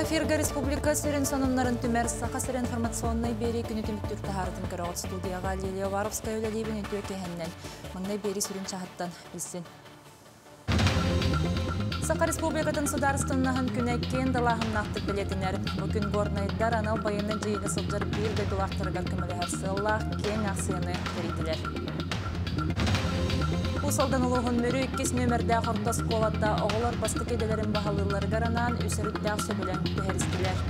Эфирга Республика Сөрен сонымнарын түмер сақасыр информационный бері күні түміттір тахардың кірауат студияға Лилия Варовская өлелейбін өтуе кехеннен. Мұндай бері сүрін чағаттан білсін. Сақа Республикатын сударыстыннағын күнәккен далағын нақтық білетінер. Бүгін горнайдар анал байыны жиығы сылжар бір дөйдулақтырғар күмілі әрсыллақ кен ақсыяны көрейділер. Усалдан улуғын мөрі 2 нөмірді қортас қолатта оғылар басты кеделерін бағалылар гаранан өсірітті ақсы білен көһерістілер.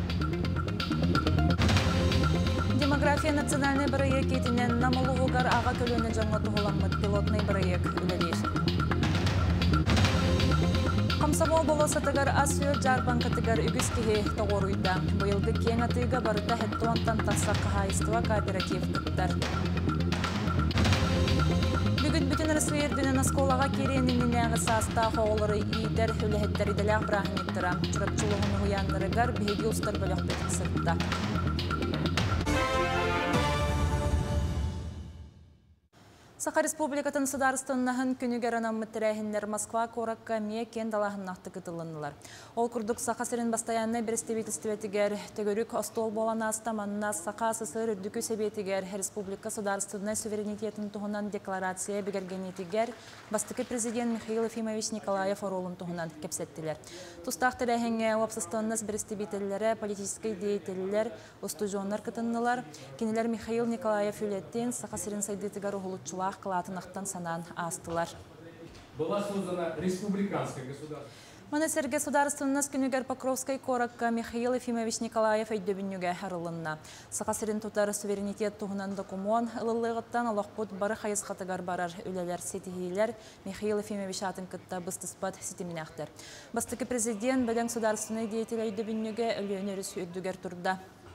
Демография национальный проект етінен намылуғығар аға көліні жаңға тұғыламыд пилотный проект үлелер. Комсомол болосатыгар асүйі жарбан катыгар үгіз кеге тоғыруйда. Бұйылғы кен атыға барыта хеттуантан тақсаққа хайыстыва кооператив күттар. Бүгін бүтін Рысвейр дүнін асколаға керенінің нәңі саста хоғылары үйдер өліхеттері дәләқ бірағын еттіра. Чұрапчылығын ұяндырығар бейге ұстар бөліқ бетік сұртта. Сақа Республикатын сударыстыннағын күнігер анаммыттірәхіндер Москва коракка мие кен далағын нақты кытылынылар. Ол күрдік Сақа сірін бастаянны бірістебетістіветігер төгірік остол болан астаманына Сақа сысыр үрдікі себетігер Республика сударыстынна суверенитетін тұғынан декларация бігергенетігер бастықы президент Михаил Ефимович Николаев оролын тұғынан кепсеттілер. Тұстақ тірәхінге уапсыстаннас бірістебетілері, политический деятелілер, устужонлар кытыннылар. Кенелер Михаил Николаев үлеттен Сақа сірін сайдетігер ұғылытчылар кылатынақтан санан астылар. Была создана республиканская государство. Манасер государственность күнігер Покровской коракка Михаил Ефимович Николаев өйдөбінюге арылынна. Сақасырын тұтары суверенитет тұғынан докумон ылылығыттан алақпұт бары қайысқатығар барар өлелер сетихейлер Михаил Ефимович атын кытта бұстыспат сетімінәқтір. Бастықы президент бәлен сударственный деятель өйдөбінюге өлөнеріс өйдігер тұрда.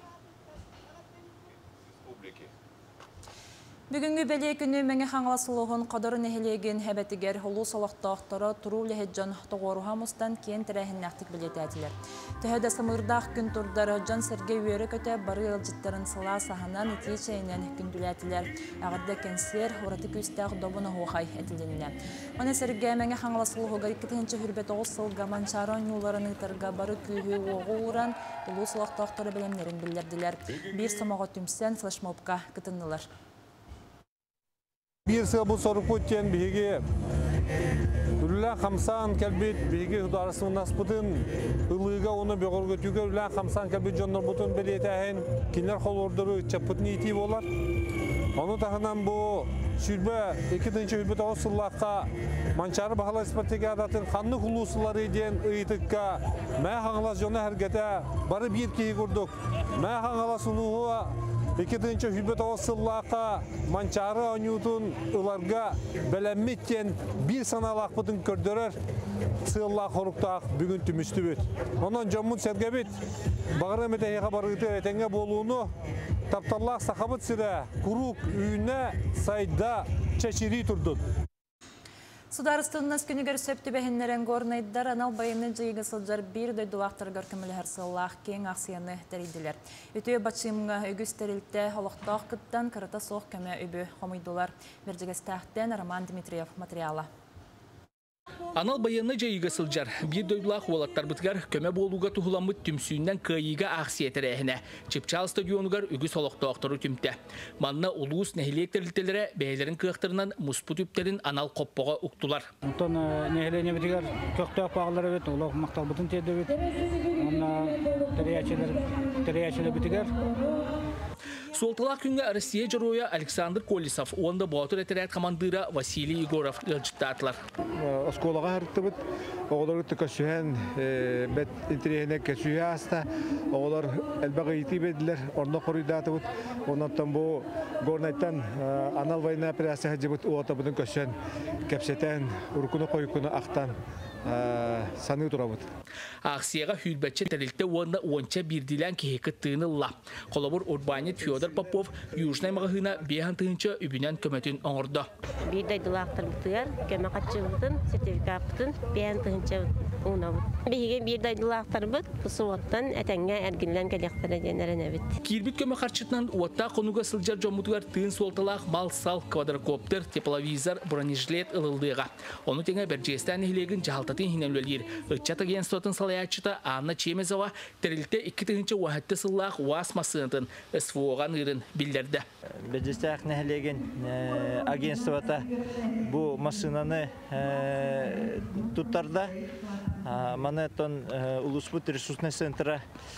Бүгінгі бәле күні мәңі қаңыласылығын қадырын әхелеген әбәтігер ұлу солақтақтары тұру ләхеджан тоғыруға мұстан кен тірәхін нәқтік білеті әтілер. Төхәді самырдақ күн тұрдары жан сәрге өйері көті бары елжіттарын сыла сағынан еті чайынан күнділі әтілер. Ағырда кәнсер ұраты көстәқ добыны хоғай әтілденіне. Маны сәрге мәңі қаңыласылығы 2-ші хүрбет оғыз сылға манчаран юларын ұйтарға бары күйі оғы ұран ұлу солақтақтары білемлерін білдерділер. Bir самаға түмсен флешмобқа күтінілер. Bir sıra bu soru putten bihige Ürülen hamsan kelbit bihige hudarısının nasbıdın ılığıga onu beğor götüge ürülen hamsan kelbit jonlar butun beliyetəhin kinler xol orduru çapıtın iti olar. Onu tahınan bu şürbe 2-ci hürbe toğuz sıllıqqa mançarı bağla ispartege adatın xanlı hulusuları eden ıytıqqa məy hangılas jonu hergete barı bir keyi kurduk. Məy hangılas unuğa 2-ci hürbe toğuz sıllıqqa mançarı anyutun ılarga belenmetten bir sanalaq butun kördürür sığıllaq xoruqtaq bugün tümüstü büt. Ondan Cammun sergebit bağırı meteheqa barıqtı etenge boluğunu Taptallaq saxabıt sire, kuruk, üyüne, sayda, çeşiri turdun. Сударыстыннас күнігер сөпті бәхінлерін горнайдар анал байыны жиығы сылжар бір дөйдулақтар көркімілі әрсыллақ кен ақсияны тәрейділер. Өтөе бачымға өгіз тәрілтті олықтақ күттен қарата соқ көмі өбі қомойдылар. Бердігістәқтен Роман Дмитриев материалы. Анал байыны жайыға сылжар, бір дөйдулақ олаттар бұтығар көмі болуға тұғыламыд түмсүйінен көйіға ақсиетері әхіне. Чепчал стадионығар үгіз олықтақтары түмті. Манна ұлуыз нәхілек тәрілтелері бәйлерін күйіқтерінен мұспы түптерін анал қоппаға ұқтылар. Онтан нәхілене бітігер көқтақ бағылары бет, олақ мақтал бұтын теді бет. Онна тәрияшілі бітігер. Солталақ күнгі Россия жыруя Александр Колесов, онда бұғатыр әтерәт командыра Василий Егоров жылжыттатылар. Осколаға әрікті бұд, оғылар үтті көсүйен, бәт интерегіне көсүйе аста, оғылар әлбәғі еті беділер, орны қорыйдаты бұд. Онаттан бұл горнайттан анал вайна операция ғаджы бұд, оғыта бұдың көсүйен кәпсетен, ұркуны қойқуны ақтан. Саны тұрабыд. Ақсияға хүлбәтші тәрілтті онда онча бірділән кехекі тыынылла. Қолабыр Урбанет Федор Попов Южнай мағығына бейхан тыынча үбінен көметін оңырды. Бірдай дұлақтар бұтығар, көмі қатшы бұтын, сертификат бұтын, бейхан тыынча ұна бұд. Бейген бірдай дұлақтар бұд, бұсы оттан әтәңге әргінлән кәлектері денерін әбіт. Кирбит көмі қарчытынан уатта қонуға сылжар жомутығар тыын солталақ мал-сал квадрокоптер, тепловизор, бронежилет ылылдыға. Оны теңе бір жестен ехілеген жағалты алтатын хинелелер. Ыччат агентствотын салаячыта Анна Чемезова терилте 2-нче вахатты сыллах УАЗ масынатын СВО-ган ырын билдерди. Бедестәк нәһлеген агентствота бу машинаны туттарда. Манетон улуспут ресурсный центра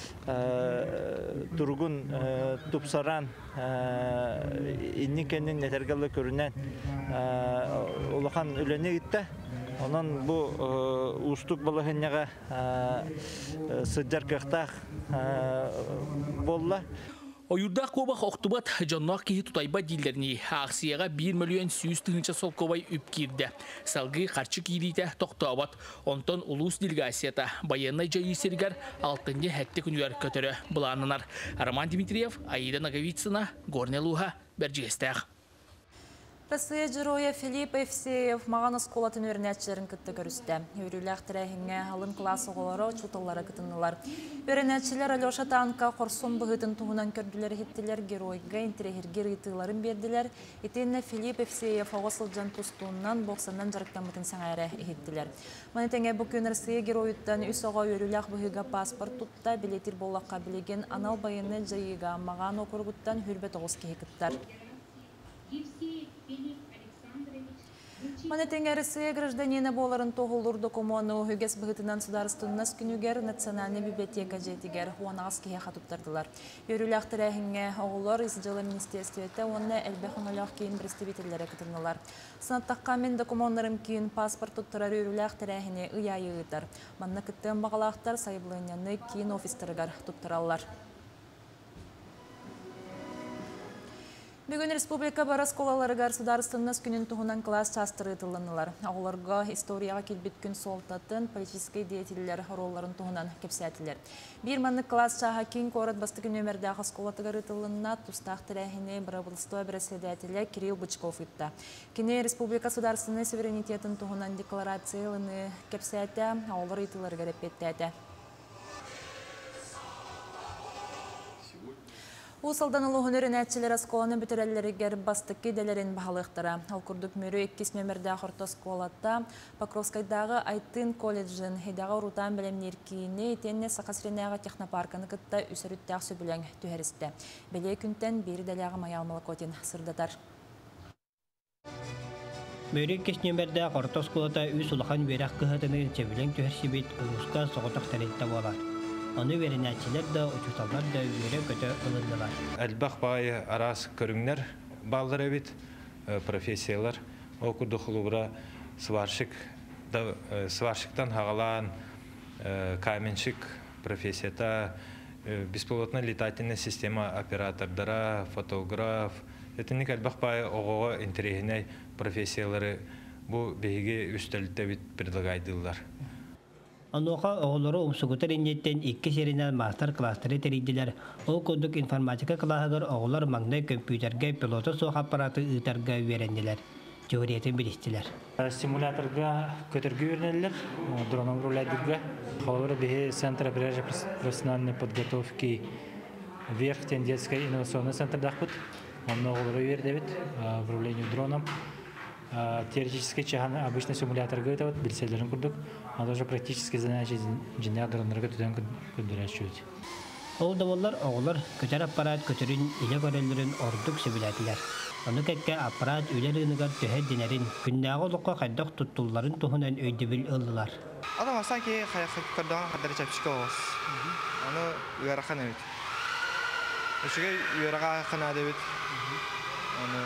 тургун тупсаран инникенин нетергалы көрүнен улахан үлөне гитте. Онан бу устук балыгынага сыджар кахтах болла. Ойурдақ көбақ оқтубат жоннақ кейі тұтайба дейлеріне ақсияға 1 миллион 100 тыңынша сол көбай үп керді. Салғы қарчы кейдейті тоқтауабат. Онтон улус делегацията баяннай жайы сергер 6-ны әтті күнігер көтірі бұланынар. Роман Дмитриев, Аида Наговицына, Горне Луха, Берджестәқ. Россия жироя Филипп Евсеев маған осколатын өрінәтшілерін күтті көрісті. Өріләқ тірәхіңе алын класс оғылары ұчутылары күтінілар. Өрінәтшілер Алеша Танка қорсын бұғытын туғынан көрділер хеттілер геройға интерегергер ұйтыларын берділер. Етенне Филипп Евсеев оғысыл жан тұстуынан боқсаннан жарықтан бұтын саңайры ехеттілер. Манетеңе бүкін Россия геройыттан үс оға өріләқ бұғыға паспорт тұтта билетір болаққа білеген анал байыны жайыға маған оқырғыттан хүрбет оғыз кейкіттар. Манетеңе Россия гражданина боларын тоғылырды комуаны үгес бұғытынан сударыстыннас күнігер национальный библиотека жетігер уанағыз кейе қатыптардылар. Өріләқ тірәхіңе оғылар изжилы министерстветі онына әлбәқыңылақ кейін представителері күтінілар. Сынаттаққа мен документарым кейін паспорт тұттырар өріләқ тірәхіне ұяйы ұйтар. Манна күттен бағалақтар сайылыняны кейін офистарығар тұттыралар. Бүгін республика барас колалары государственность күнін туғынан класс частыры тылынылар. Ағыларға историяға келбет күн солтатын политический деятелер ролларын туғынан кепсәтілер. Bir манны класс чаға кейін қорат басты күн өмірдегі сколатығары тылынына тұстақ тірәхіне бірабылыстой бірәседәтілі Кирилл Бычков үтті. Кене республика сударственный суверенитетін туғынан декларациялыны кепсәті ағылар итыларға репеттәті. Усалдан улуғын өрінәтчілер асколаны бүтірәлерігер бастық кеделерін бағалықтыра. Ал күрдік мөрі 2 нөмірді ақырты асколатта Покровскайдағы Айтын колледжін хейдағы ұрутан білемнер кейіне етенне Сақасыренәға технопарканы күтті үсіріттәқ сөбілен түхәрісті. Беле күнтен бері дәліғі Маялмалы Котин сырдатар. Мөрі 2 нөмірді ақырты асколата үс ұлақан верақ күхатыны сөбілен түхәрсібет ұлысқа соғытық тәретті болар. Оны веренәтчілер да, ұчуталар да өре көті ұлындылар. Әлбақ бағайы арас көріңнер балдар әбет, профессиялар. Оқырды құлығыра сваршықтан хағалан, каменшік профессията, беспилотная летательная система оператордара, фотограф. Етінік әлбақ бағайы оғыға интерегіней профессиялары бұл бейге үстәлітті бет предлагайдылар. Ануға оғылары ұмсығытыр иннеттен 2 серінен мастер-кластары терейділер. Ол көндік информатика классыгар оғылар маңдай компьютерге пилоты соқ аппараты ұйтарға веренділер. Теориятын білістілер. Симуляторға көтіргі вернелер, дроном рулайдырға. Қалғыры бейі Центр профессиональной подготовки Верхтен детской инновационный центр дақпыт. Онны оғылары вердебет в управлению дроном. Теоретически чаханы обычно симуляторға өтәват, білселерін күрдік. А тоже практически занятия жинақ дронларға төтен күндірәшует. Ол давалар оғылар көтер аппарат көтерін иле көрелерін ордық сөбіләтілер. Оны кәкке аппарат үйлер ұнығар төһәд денерін күннәғы олыққа қайдақ тұттуларын тұхынан өйдібіл ұлылар. Адам асан ке қайдаған қадары чәпшікі оғыз. Оны үйарақан өйт. Үшіге үйараға қана дөйт. Оны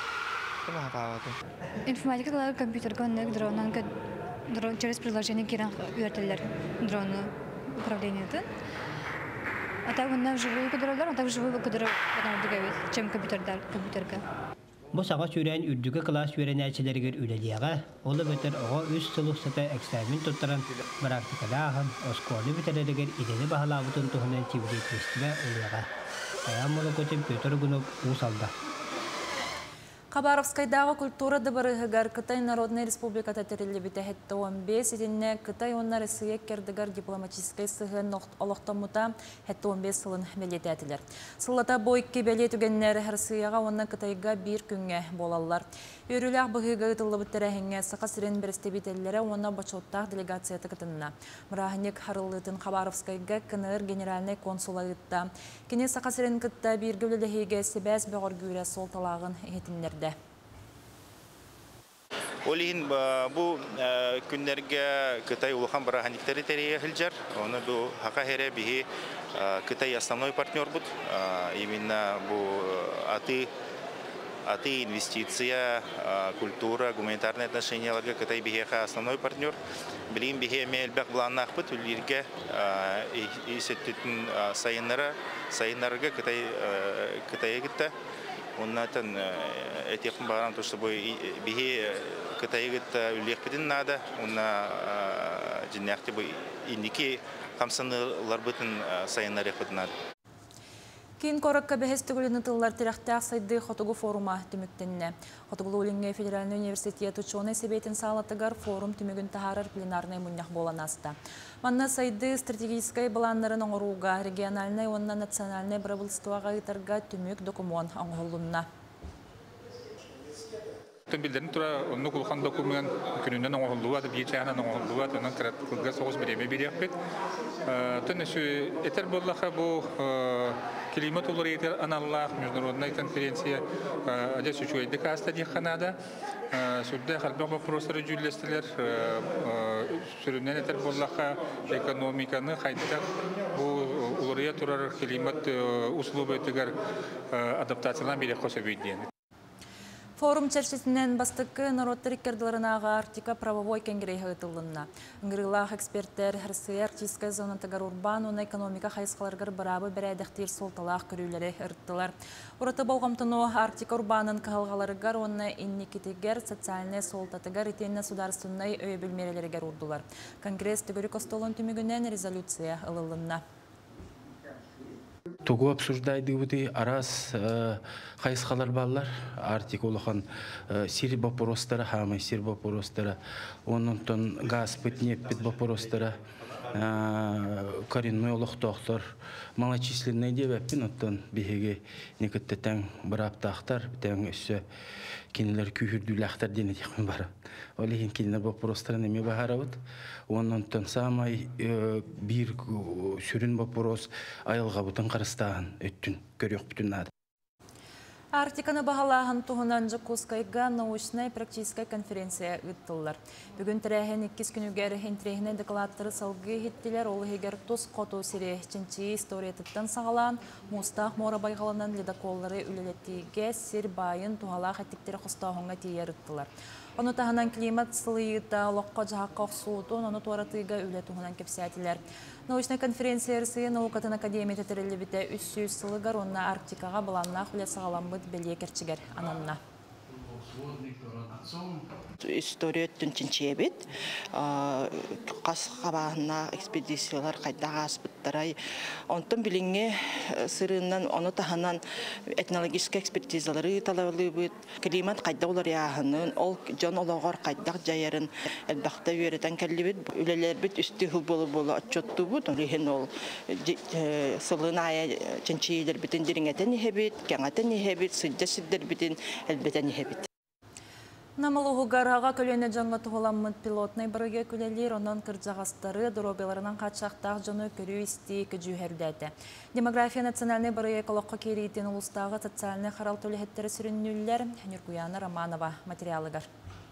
информатикалар компьютерга дронан через приложение киран уертелер дроны управлениеты. А так он вживую кадрлар, а так вживую кадры чем компьютерга. Бу саға сүрен үрдігі класс үйренәтчілергер үлелияға, олы бөтір оға үз сылықсыта эксперимент тұттыран практикалағын, осколы бөтірерігер идені бағалабытын тұхынан тивлетместігі ұлыға. Аям мұлы көтіп Петр Гунов ұсалда. Хабаровскайдағы культура дыбарыгар Кытай Народной Республиката терилли битехетті 15 сетінне Кытай онна Россия кердігар дипломатическай сығын олықтамута хетті 15 сылын белеті әтілер. Сыллата бой кебеле түгеннер Россияға онна Кытайға бір күнге болалар. Өріләқ бұғыға ұтылы бұттырәхінге сақа сірен бірісті бетелері онна бачоттақ делегацияты кытынна. Мұрағынек Харылытын Хабаровскайға кыныр генеральный консула ұтта. Кене сақа сірен кытта бір гөлілігі себәс бәғыр гүйрә сол талағын етіндер. Олин bu günlerge Kıtay uluhan barahanikleri teriye hilcer. Onu bu haka here bihi Kıtay основной партнер буд. Именно bu аты инвестиция, культура, гуманитарные отношения лага Кытай биhi основной партнер. Билим биhi мелбек бланнах буд. Улирге и сеттүтін сайынларға Кытайға гитті. Ondan etiyakın bağıran toşta bu bihi Kıtay'a gitti üliyek bidin nada. Ondan cinniyakti bu indiki kamsanılar bütün sayınlar yakıdın nada. Кейін korakka бәхестігіліні тыллар тирақтақ сайды Хотугу форума түміктенне. Хотугулу Улинге Федеральный университет ученый себейтін салатыгар форум түмігін тахарар пленарный мұнях болан аста. Манна сайды стратегическай баланларын оңыруға, региональный онна национальный правительствоға ғытарға түмік документ оңғылынна. Bildirin tura onu kullan dokumen gününden oğulluğa da bir çağına oğulluğa da nankrat kulga soğuz bireme bir yapıt. Tönüsü eter bollaha bu klimat olarak eter anallah международная конференция adet suçuydu kasta diye Kanada. Sudda halbuki profesör cüllestiler sürümden eter bollaha ekonomikanı haydak bu oraya turar klimat uslubu etigar adaptasyonan bir koşabilir. Форум чәршесінен бастықы народтар иккерділерінаға Арктика правовой кенгірейгі ұтылынна. Үңгірілақ эксперттер Россия Арктическая зонатығар урбан, оны экономика хайысқаларғыр барабы бәрәдіқтер солталақ көрілері ұрттылар. Ұраты болғамтыну Арктика урбанын қағылғаларығар, оны инникетігер социальный солтатығар итенне сударыстыннай өй білмерелерігер ұрдылар. Конгресс түгірі костолын түмігінен резолюция ылылынна. Тугу обсуждайды бұды арас қайысқалар балар, артик олыған сир бапоростары, хамай сир бапоростары, онынтын газ пыт, неппет бапоростары, коренной олықтақтар, малочисленный деп әппен оттан бігеге некетті тәң бір аптақтар, тәң үсі кенелер күйірділәқтар дене деқін бары. Олеген кенелер бапоростары неме бағарауыд. Онынтын самай бір сүрін бапорос айылға бұтын қарыстағын өттін, көрек бүтін ады. Арктиканы бағалағын тұғынан Жакускайға научная практическая конференция ұттылар. Бүгін тірәхен 2 күнігер ентрехіне декладтары салғы хеттілер олы егер тұс қоту сире ченчи историятыттан сағалан мұстақ мора байғалынан ледоколлары үлелеттіге сир байын тұғалақ әттіктері құстағынға тейер ұттылар. Оны тағынан климат сылыйыта лоққа жағаққа ұқсуытын, оны туаратыға үлі тұғынан кепсиятілер. Научная конференциясы наукатын академия тәтірілі біті 300 сылығар, онына Арктикаға баланна құлет сағаламбыд беле керчігер ананна. История түнченчебет, қас қабағына экспедициялар қайдағы аспыттарай. Онтын біліңе сырынан, оны тағынан этнологический экспертизалары талавылы бұд. Климат қайда олар яғынын, ол жон олағар қайдақ жайарын әлбақта өретен кәлі бұд. Үлелер бұд үсті ғыл болы отчетты бұд. Олеген ол сылын ая ченчейлер бітін деріңетен ехебет, кәңатен ехебет, сыджасыддер бітін әлбетен ехебет. Намалуғы ғараға көлені жаңға тұғыламыд пилотный бірге көлелер, онын кірджағастары дұробеларынан қатшақтақ жоны көрі істей күжүйердәді. Демография национальный бірге экологқа керейтін ұлыстағы социальный қарал төлігеттері сүріннілер, Нюркуяна Романова материалығар.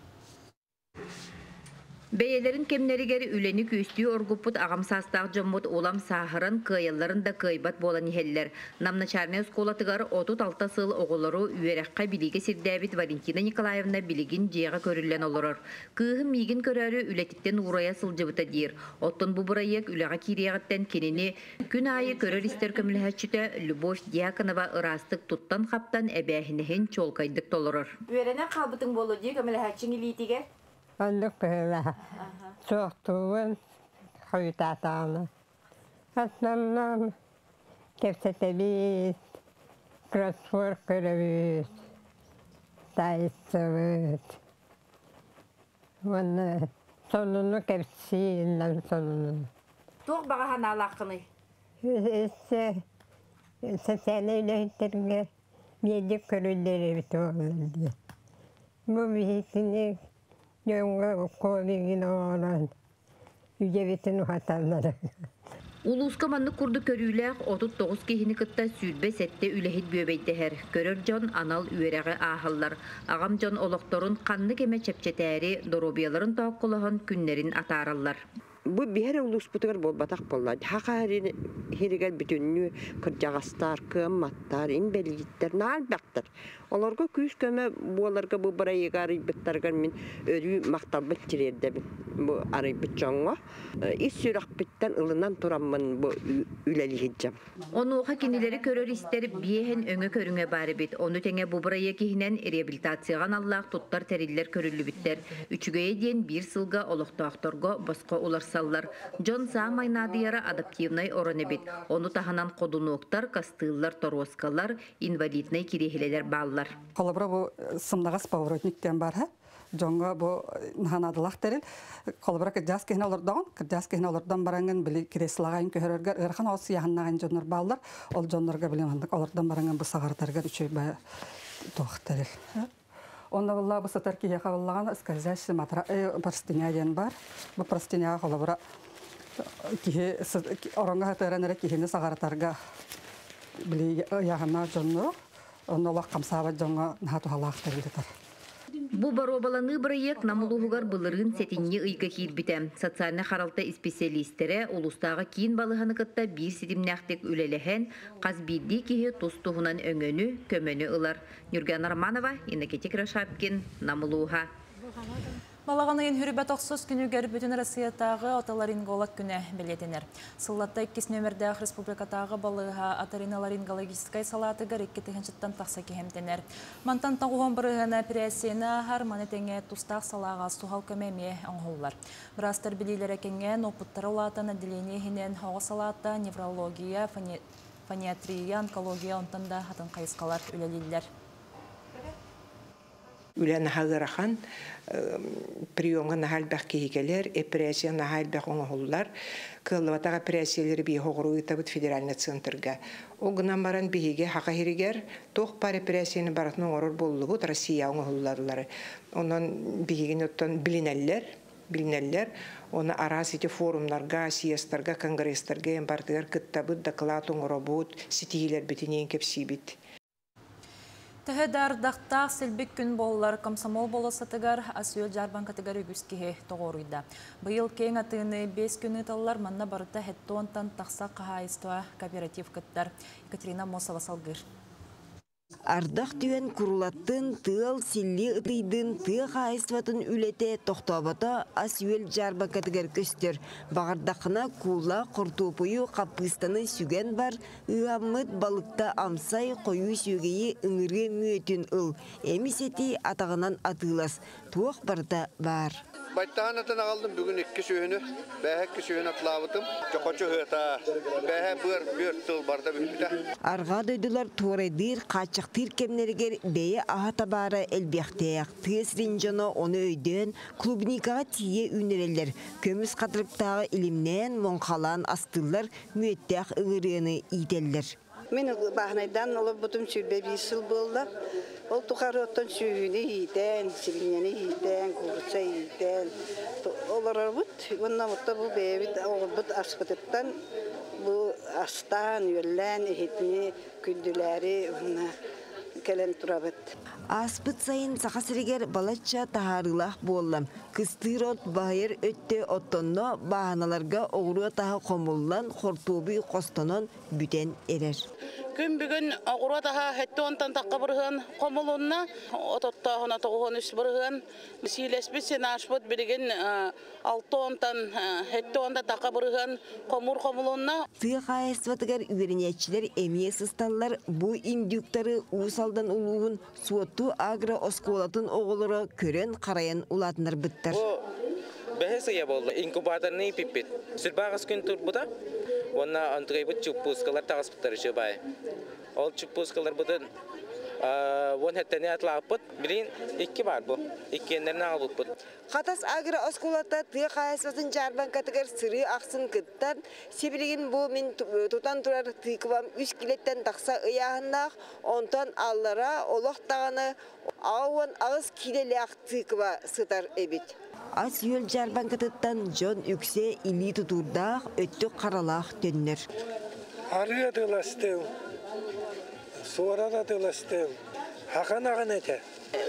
Бәйелерін кемнерігер үлені көстүй оргуппут ағамсастақ жоммут олам сахырын кыйылларын да кыйбат болан ехеллер. Намначарный сколатыгар 36 сыл оғылыру үйераққа биліге сирдәбит Валентина Николаевна билігін жеға көрілен олырыр. Кыйым мигін көрәрі үлетіктен урая сылжыбыта дейір. Оттын бұбырайек үліға кириягаттен кенені күн айы көрір істер көмілхәтчіті Любовь Дьяконова ырастық туттан қаптан әбәхінігін чолкайдық толырыр. Үйеріне қалбытың болу дей көмілхәтчің илетіге? Андық бәлі, соқтуын қойтатаны. Атнамнам кепсетебіз, кроссворд көребіз. тайсыбыт. Оны сонуну кепсииннен сонуну. Тоқ бағахан алақыны? Социальный үйлерге медик көрілдері біті олады. Бұл бейсіне жонға қолығын оғыран үйде бітін ұхаталары. Улуска манны курду көрүләк 39 кехини кытта сүрбе сетте үлехит бөбейдәһәр. Көрөр жон анал үерәгә ахаллар. Агам жон олокторун канны кеме чепчетәри, доробияларын тоққылыгын күннәрин атараллар. Бу бихер улус бутугар болбатак боллар. Хакари хиригер бүтүннү кыржагастар, кымматтар, имбелиттер, налбактар. Оларга күз көмө буларга бу барайгары биттаргар мен өрү мактабыт тирерде бу ары битжаңга. Исүрак биттен ылынан тураммын бу үлелигиджам. Онуга кинилери көрөр истер биехен өңө көрүңө бары бит. Ону теңе бу барайы кихинен реабилитацияган Аллах туттар териллер көрүлү биттер. Үчүгөй ден бир сылга олоктоакторго боско уларсаллар. Жон Самайнадыяра адаптивный ороны бит. Ону таханан кодунуктар, кастыллар, торвоскалар, инвалидный кирехилелер баллар. Колобра бу сымнагас поворотниктен бар ха. Жонга бу наханадылах терил. Колобра кыржас кехне олордан баранган били киреслаган көрөргөр ырхан ос яханнаган жоннор баллар. Ол жоннорго билем олордан баранган бу сагартарга үчөй бая токтарил. Онда булла бу сатар кие кабыллаган скользящий простыня ден бар. Бу простыня колобра кие оронга хатаранара киене сагартарга били яханна жоннор. Онолақ қамсаба жоңа нахату халақтар елдетар. Бу баробаланы проект намылуғығар бұлырын сетінне ұйға кейірбіті. Социальны қаралты специалистері улустағы кейін балығаны кытта бір сетімнәқтек үлеліхен қазбейді кейі тұстуғынан өңөні, көмөні ұлар. Нүрген Арманова, Иннекетик Рашапкин, намылуға. Балағанайын хүрібәт оқсыз күнігер бүтін Россиятағы оталаринголог күні білетінер. Сыллатта 2 нөмірдәғ республикатағы балыға атариналарингологическай салатыгар 2-тігіншіттен тақса кехемтенер. Мантан тағуған бірігіна пресені ағар манетеңе тұстақ салаға суғал көмеме аңғылар. Бірастыр білейлер әкенген опыттары олатын әділене оғы салата, неврология, фониатрия, онкология онтанда атын қайысқалар үлелейлер. Үлән хагырахан приемга нахалбах кихикелер, операция нахалбах оңголлар, кыллыбатага операциялары би хогору табыт федеральный центрга. Огнан баран биге хакахиригер тох пар операцияны баратын оңорор боллугут Россия оңголларлары. Онан биген оттан билинеллер, оны арасыте форумларга, съезддарга, конгресстерге бардыгар кыттабыт доклад оңоробут, ситилер битинен кепсибит. Тәһәдәр дақтақ сілбік күн болылар комсомол болысатыгар асүйел жарбан категория күскеге тоғырыйда. Бұйыл кең атыны 5 күні талылар манна барыта хәттуантан тақса қағайыстуа кооператив кыттар. Екатерина Мосова салгыр. Ардақ түйен күрулаттын тыл силли ытыйдын тыға қайыстыватын үлете тоқтабата асүйел жарба категор көстер. Бағардақына кула құртупыю қапыстаны сүген бар, ұғамыд балықта амсай қойу сүйгейі үңірге мүетін ұл. Емисети атағынан атылас. Туық барда бар. Байтан атын алdım bugün 2 söğünü, bähek 2 söğünü atlavıtım. Çokoçu hıta, bähe bir tıl barda bütüde. Arga döydüler tuğraydır, kaçıqtır kemleriger beye aha tabara elbiyaktayak. Tığız rinjana onu öydün, klubnikağa tiye ünereller. Kömüz katılıktağı ilimnen, monkalan astırlar, müettak ığırığını iyiteller. Men bahnaydan olup butum sürbe bir yıl buldu. O tukarottan sürüğünü yiyden, silineni yiyden, kursa yiyden. Olar bu, bundan bu bebit, bu aspatıptan, bu astan, yöllen, ehitini, kündüleri, kelem turabet. Aspıt sayın sakasiriger balatça taharılaq bollam. Kıstırot bayır ötte ottonno bahanalarga oğruğa taha komullan hortubi kostonon büten erer. Gün bugün oğruğa taha hette ontan takka bırığın komulunna ototta hona toğuğun üst bırığın silesbit senaşbıt birigin 6 ontan hette onta takka bırığın komulunna. Tığ esvatıgar üvereniyetçiler emiye sıstallar bu indüktarı usaldan uluğun suotu agro oskolatın oğulları kören karayan ulatınlar bittar. Bu behesiye boldu. İnkubatorni pipit. Sürbağız gün turbuda. Ona antreybut çupuskalar tağız bittarışı bay. Ol çupuskalar budun Вон хеттене атлаппыт. Билин 2 бар бу. 2-нерне алыппыт. Катас агро оскулата тыга кайсатын жарбан катыгар сыры аксын кыттан сибилигин бу мен тутан турар тыквам 3 килеттен такса ыяһыннах онтон аллара олоқтағаны ауын ağız килелек тыква сытар эбит. Ас юл жарбан катыттан жон үксе или тутурдах өттү каралах төннөр. Арыга тыластым. Суарада тыластым. Хаканаган эте.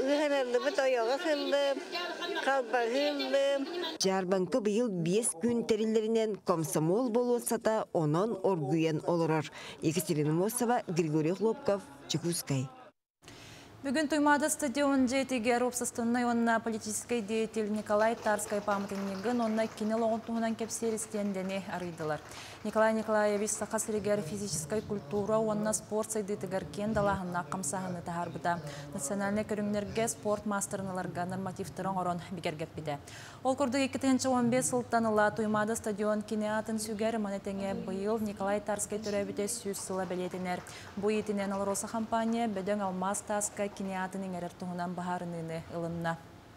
Жарбанкы быйыл 5 күн териллеринен комсомол болуосата онон оргуен олорор. Екатерина Мосова, Григорий Хлопков, Чекускай. Бүгін Туймады стадион жетігер опсастынной онна политической деятель Николай Тарскай памятыннигін онна кинел оғынтуғынан кепсерістендені арыдылар. Николай Николаевич сақасырегер физической культура онна спорт сайдытыгар кен далағынна қамсағыны тағарбыда. Национальный көріңнерге спорт мастерналарға нормативтырын орын бігергеппіде. Ол күрді 2-15 сылтаныла Туймады стадион кинеатын сүгер манетеңе бұйыл Николай Тарскай түрәбіде сүз сыла білетінер. Бұй етінен алыроса компания бөдің алмаз Тарскай кинеатының әріртуғынан бағарыныны ылынна.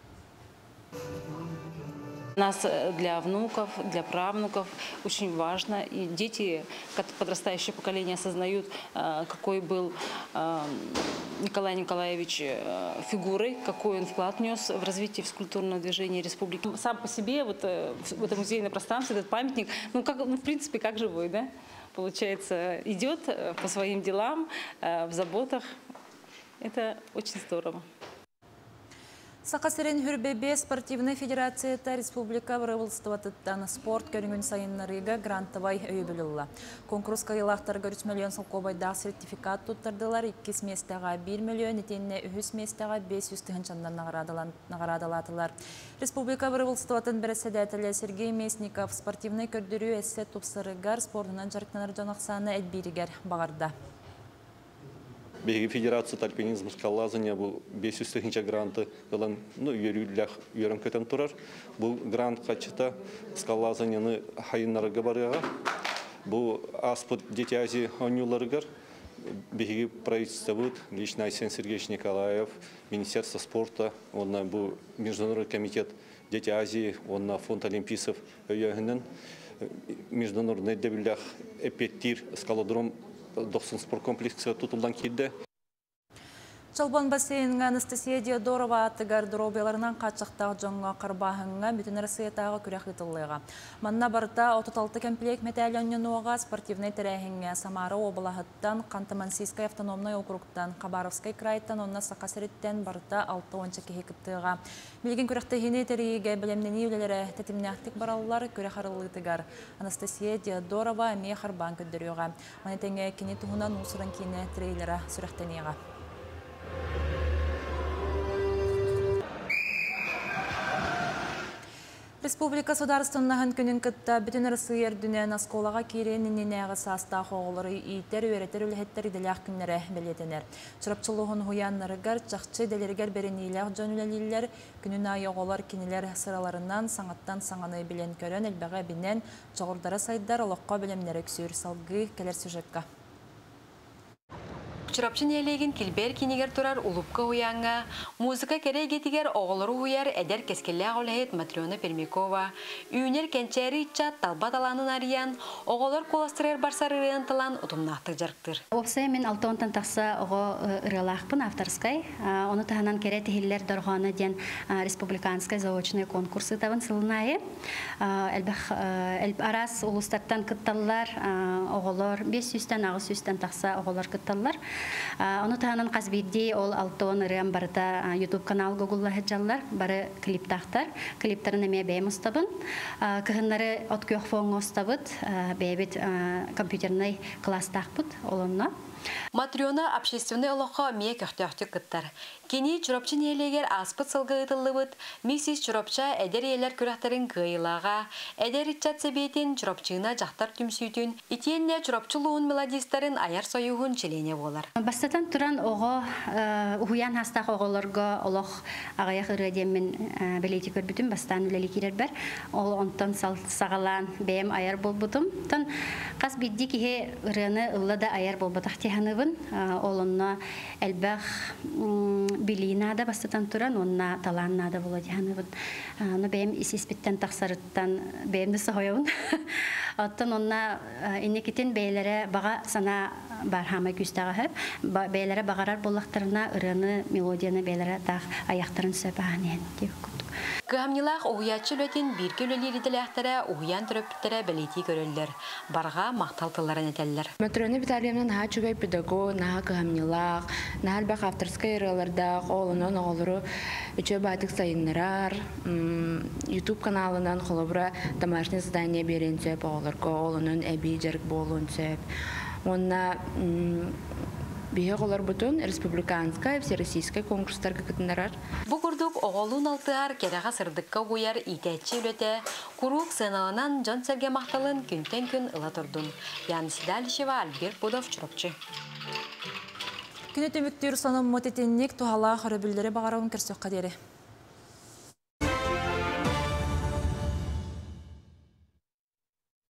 Нас для внуков, для правнуков очень важно. И дети, подрастающее поколение осознают, какой был Николай Николаевич фигурой, какой он вклад внес в развитие физкультурного движения республики. Сам по себе вот это музейное пространство, этот памятник, в принципе, как живой, да? Получается, идет по своим делам, в заботах. Это очень здорово. Сақасырен хүрбебе спортивный федерацията республика вырывылстыватыттан спорт көріңін сайынларыға грантовай өйбілілі. Конкурс қайылақтарға 3 миллион сылқобайдағы сертификат тұттырдылар, 2 местеға 1 миллион, етеніне 3 местеға 500 түхіншандан нағарадалатылар. Республика вырывылстыватын бірісседәтілі Сергей Месников спортивный көрдірі әссе тұпсырығар спортынан жарықтанар жанақсаны әлберігер бағарда. Беги федерация альпинизм скалазания был 500 тысяч гранты, юрим көтен турар. Был грант качета скалазания хайнарга барыга. Был аспорт дети Азии онюларгар. Беги правительство будет лично Айсен Сергеевич Николаев, Министерство спорта, он был международный комитет дети Азии, он на фонд олимпийцев международный дебилях эпеттир скалодром 90 спорткомплексы тутулдан келді. Чалбан бассейнға Анастасия Диодорова атыгар дробеларынан қачықтағы жоңға қарбағынға бүтін арсыетағы күрек ұтылыға. Манна барыта 36 комплект металлионен оға спортивный тәрәхінге Самара облағыттан, Қантамансийскай автономной округтан, Қабаровскай крайттан, онна Сақасыреттен барыта 6-10 кехіктіға. Білген күректігіне тәрейге білемнені үлелері тәтімнәқтік баралылар күрек арылытыгар. Анастасия Диодорова әме қарбан көддіріға. Манетеңе кені тұғынан ұсырын кейіне трейлері сүректенеға. Республика Сударстаннағын күнін күтті бүтін ұрысы ердінен асколаға керенінен әғысы астағы оғылары ийтер өретер үліхеттер иделяқ күнлері білетінер. Чырапчылығын хуянларығар, чақчы делергер беренейлер жөнілелілер, күнін ай оғылар кенелер сыраларынан саңаттан саңаны білен көрін әлбәға бінен жоғырдары сайдар олыққа білемнері күсір салғы келер сюжетка. Чырапчын елеген килбер кинигер турар улупка уянга, музыка керегетигер оғылыру уяр әдер кескелі ағылайет Матрена Пермякова, үйінер кенчәрі итчат талбат аланын ариян, оғылыр коластырер барсарырын талан ұтымнақтық жарықтыр. Опсай мен 6-10 тақса оғы ырылақпын авторскай, оны тағынан кере тихиллер дорғаны ден республиканскай заочный конкурсы тавын сылынайы. Арас улыстаттан кытталылар, оғылыр 500-тен ағыз 100-тен тақса оғылыр кытталылар. Оны тағынан қазбейді ол 6-10 ырыям барыта YouTube канал Google'ла хеджалар, бары клип тақтар. Клиптарын әме бәйім ұстабын. Кығынлары откөк фоң ұстабыд, бәйбет компьютерный класс тақпыд олынна. Матрена общественный олоққа мие көқтөқтік кыттар. Кені чүрапчы нелегер аспыт сылғы ұтылыбыд, миссис чүрапча әдер елер күрәқтарын күйылаға, әдер итчат себетін чүрапчыына жақтар түмсүйтін, итенне чүрапчылуын мелодистарын аяр сойуғын челене болар. Бастатан тұран оғы ұхуян хастақ оғыларға олық ағаяқ ұрыдемін білейті көрбітім, бастан үлелі керер бәр. Ол онтан сағалан бәйім аяр бол бұтым. Тон қас бидді кеге ұрыны ұллада аяр бол бұтақ теханы Кыттабын, олонна әлбәқ билинада бастатан туран, онна таланнада болады. Но бәйім исеспеттен тақсарыттан бәйімді сағойауын. Оттан онна инекетін бәйлері баға сана бар хамай күстағы бәйлері бағарар болақтарына ұрыны мелодияны бәйлері тақ аяқтарын сөпаған ең. Кыһамнилах уһуяччы өлөтин бирки өлөлииритилээхтерэ уһуян төрөппүттерэ бэлитии көрөллөр. Барга макталтылларын этеллер. Матрона Витальевна наха чугай педагог, наха кыһамнилах, наха бак авторская ыраларда олонон оголору үчө батык сайыннарар, YouTube каналынан холобра домашнее задание берен сөп оголорго олонон эби жерк болун сөп. Онна Биһеголар бутун республиканская, всероссийская конкурстарга кытынарар. Бу курдук оголун алтыар керега сырдыкка гуяр итәчи үлөтә. Курук сыналанан Жон Серге макталын күнтен күн ыла турдун. Яны Сидалишева, Альберт Будов, Чуропчы. Күнөтөмүктүр санам мотетенник тухала хоробүлләре багарауын керсөк кадере.